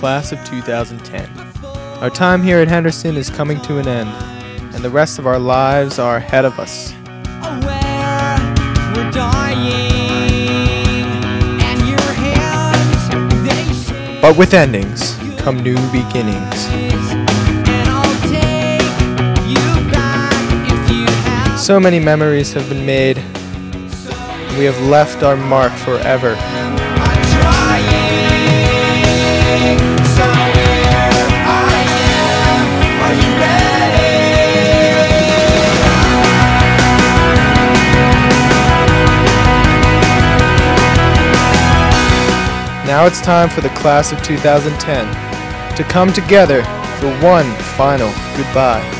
class of 2010. Our time here at Henderson is coming to an end, and the rest of our lives are ahead of us. We're dying, and your hands, they shake. But with endings come new beginnings. And I'll take you back if you have. So many memories have been made. We have left our mark forever. I'm trying, so here I am. Are you ready? Now it's time for the class of 2010 to come together for one final goodbye.